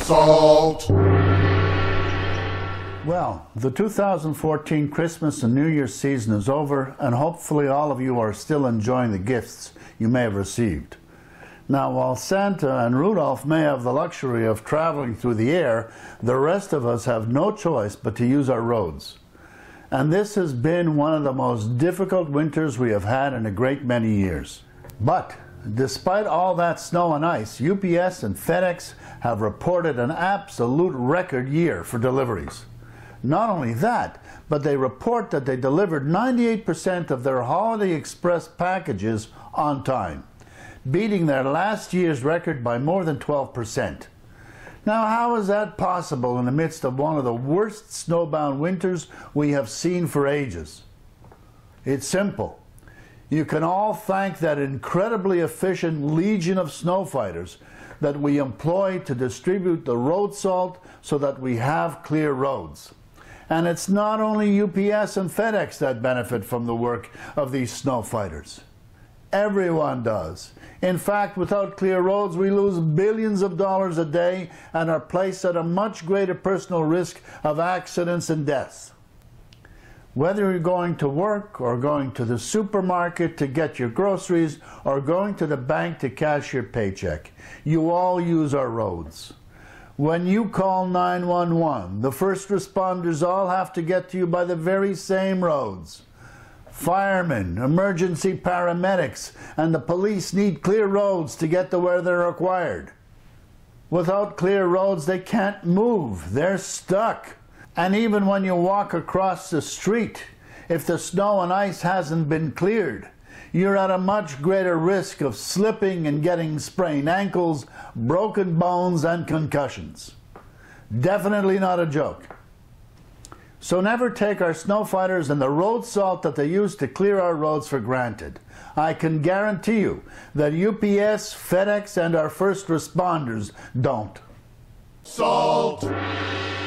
Salt! Well, the 2014 Christmas and New Year's season is over, and hopefully all of you are still enjoying the gifts you may have received. Now, while Santa and Rudolph may have the luxury of traveling through the air, the rest of us have no choice but to use our roads. And this has been one of the most difficult winters we have had in a great many years. But despite all that snow and ice, UPS and FedEx have reported an absolute record year for deliveries. Not only that, but they report that they delivered 98% of their Holiday Express packages on time, beating their last year's record by more than 12%. Now, how is that possible in the midst of one of the worst snowbound winters we have seen for ages? It's simple. You can all thank that incredibly efficient legion of snowfighters that we employ to distribute the road salt so that we have clear roads. And it's not only UPS and FedEx that benefit from the work of these snowfighters. Everyone does. In fact, without clear roads, we lose billions of dollars a day and are placed at a much greater personal risk of accidents and deaths. Whether you're going to work or going to the supermarket to get your groceries or going to the bank to cash your paycheck, you all use our roads. When you call 911, the first responders all have to get to you by the very same roads. Firemen, emergency paramedics, and the police need clear roads to get to where they're required. Without clear roads, they can't move. They're stuck. And even when you walk across the street, if the snow and ice hasn't been cleared, you're at a much greater risk of slipping and getting sprained ankles, broken bones, and concussions. Definitely not a joke. So never take our snowfighters and the road salt that they use to clear our roads for granted. I can guarantee you that UPS, FedEx, and our first responders don't. Salt!